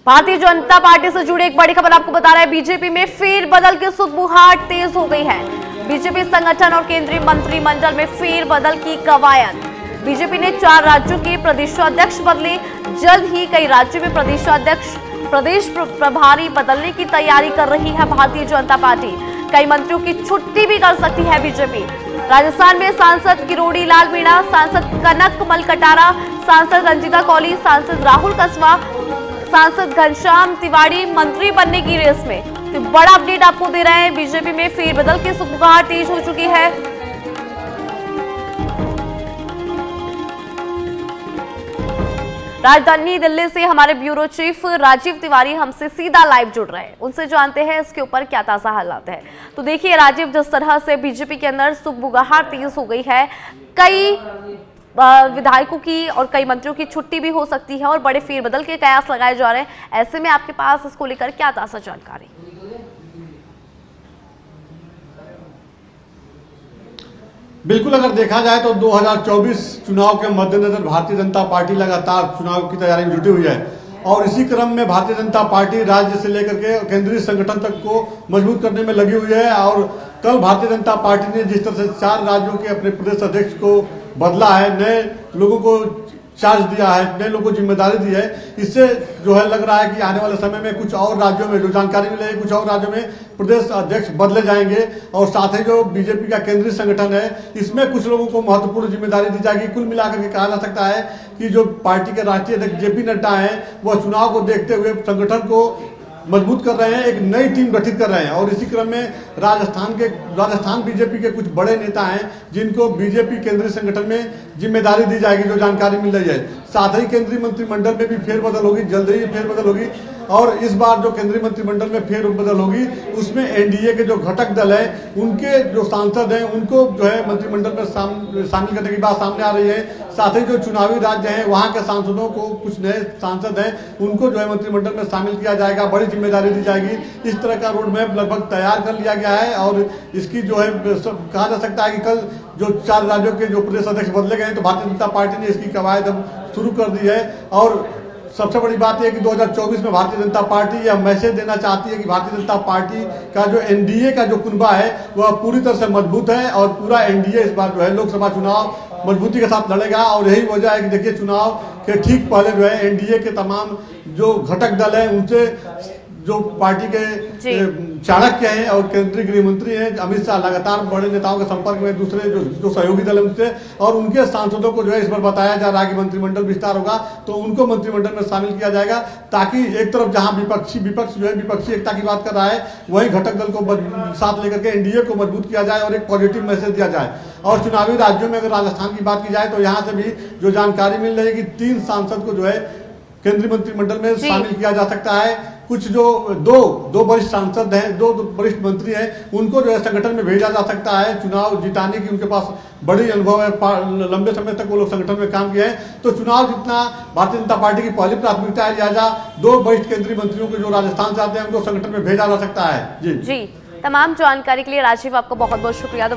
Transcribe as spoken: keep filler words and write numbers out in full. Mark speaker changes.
Speaker 1: Bharatiya Janata party से जुड़ी एक बड़ी खबर आपको बता रहे हैं। बीजेपी में फेरबदल की सुगबुगाहट तेज हो गई है। बीजेपी संगठन और केंद्रीय मंत्रिमंडल में फेरबदल की कवायद। बीजेपी ने चार राज्यों के प्रदेशाध्यक्ष बदले। जल्द ही कई राज्यों में प्रदेशाध्यक्ष प्रदेश प्रभारी बदलने की तैयारी कर रही है भारतीय जनता पार्टी। कई मंत्रियों की छुट्टी भी कर सकती है बीजेपी। राजस्थान में सांसद किरोड़ी लाल मीणा, सांसद कनक मल कटारा, सांसद रंजीता कौली, सांसद राहुल कस्वा, सांसद घनश्याम तिवारी मंत्री बनने की रेस में। तो बड़ा अपडेट आपको दे रहे हैं। बीजेपी में फेरबदल की सुगबुगाहट तेज हो चुकी है। राजधानी दिल्ली से हमारे ब्यूरो चीफ राजीव तिवारी हमसे सीधा लाइव जुड़ रहे हैं। उनसे जानते हैं इसके ऊपर क्या ताजा हालात है। तो देखिए राजीव, जिस तरह से बीजेपी के अंदर सुगबुगाहट तेज हो गई है, कई विधायकों की और कई मंत्रियों की छुट्टी भी हो सकती है और बड़े फेरबदल के कयास लगाए जा रहे हैं, ऐसे में आपके पास इसको लेकर क्या ताजा जानकारी?
Speaker 2: बिल्कुल, अगर देखा जाए तो दो हज़ार चौबीस चुनाव के मद्देनजर भारतीय जनता पार्टी लगातार चुनाव की तैयारी में जुटी हुई है और इसी क्रम में भारतीय जनता पार्टी राज्य से लेकर के केंद्रीय संगठन तक को मजबूत करने में लगी हुई है। और कल भारतीय जनता पार्टी ने जिस तरह से चार राज्यों के अपने प्रदेश अध्यक्ष को बदला है, नए लोगों को चार्ज दिया है, नए लोगों को जिम्मेदारी दी है, इससे जो है लग रहा है कि आने वाले समय में कुछ और राज्यों में जो जानकारी मिली है, कुछ और राज्यों में प्रदेश अध्यक्ष बदले जाएंगे और साथ ही जो बीजेपी का केंद्रीय संगठन है, इसमें कुछ लोगों को महत्वपूर्ण जिम्मेदारी दी जाएगी। कुल मिलाकर के कहा जा सकता है कि जो पार्टी के राष्ट्रीय अध्यक्ष जेपी नड्डा हैं, वह चुनाव को देखते हुए संगठन को मजबूत कर रहे हैं, एक नई टीम गठित कर रहे हैं। और इसी क्रम में राजस्थान के राजस्थान बीजेपी के कुछ बड़े नेता हैं जिनको बीजेपी केंद्रीय संगठन में जिम्मेदारी दी जाएगी, जो जानकारी मिल रही है। साथ ही केंद्रीय मंत्रिमंडल में भी फेरबदल होगी, जल्द ही फेरबदल होगी। और इस बार जो केंद्रीय मंत्रिमंडल में फेरबदल होगी उसमें एनडीए के जो घटक दल है, उनके जो सांसद हैं, उनको जो है मंत्रिमंडल में शामिल करने की बात सामने आ रही है। साथ ही जो चुनावी राज्य हैं, वहां के सांसदों को, कुछ नए सांसद हैं, उनको जो है मंत्रिमंडल में शामिल किया जाएगा, बड़ी जिम्मेदारी दी जाएगी। इस तरह का रोड मैप लगभग तैयार कर लिया गया है और इसकी जो है कहा जा सकता है कि कल जो चार राज्यों के जो प्रदेश अध्यक्ष बदले गए हैं, तो भारतीय जनता पार्टी ने इसकी कवायद अब शुरू कर दी है। और सबसे बड़ी बात यह है कि दो हज़ार चौबीस में भारतीय जनता पार्टी यह मैसेज देना चाहती है कि भारतीय जनता पार्टी का जो एनडीए का जो कुनबा है वह पूरी तरह से मजबूत है और पूरा एनडीए इस बार जो है लोकसभा चुनाव मजबूती के साथ लड़ेगा। और यही वजह है कि देखिए, चुनाव के ठीक पहले जो है एनडीए के तमाम जो घटक दल हैं, उनसे जो पार्टी के चाणक्य हैं और केंद्रीय गृह मंत्री हैं अमित शाह लगातार बड़े नेताओं के संपर्क में, दूसरे जो जो सहयोगी दल हैं उनसे, और उनके सांसदों को जो है इस बार बताया जा रहा है कि मंत्रिमंडल विस्तार होगा तो उनको मंत्रिमंडल में शामिल किया जाएगा, ताकि एक तरफ जहां विपक्षी विपक्ष जो है विपक्षी एकता की बात कर रहा है, वहीं घटक दल को साथ लेकर के एनडीए को मजबूत किया जाए और एक पॉजिटिव मैसेज दिया जाए। और चुनावी राज्यों में अगर राजस्थान की बात की जाए तो यहाँ से भी जो जानकारी मिल रही है कि तीन सांसद को जो है केंद्रीय मंत्रिमंडल में शामिल किया जा सकता है। कुछ जो दो दो वरिष्ठ सांसद हैं, दो वरिष्ठ मंत्री हैं, उनको जो है संगठन में भेजा जा सकता है। चुनाव जिताने की उनके पास बड़ी अनुभव है, लंबे समय तक वो लोग संगठन में काम किए हैं। तो चुनाव जितना भारतीय जनता पार्टी की पहली प्राथमिकता है, लिहाजा दो वरिष्ठ केंद्रीय मंत्रियों को जो राजस्थान से आते हैं उनको संगठन में भेजा जा सकता है। जी
Speaker 1: जी, तमाम जानकारी के लिए राजीव आपका बहुत बहुत शुक्रिया।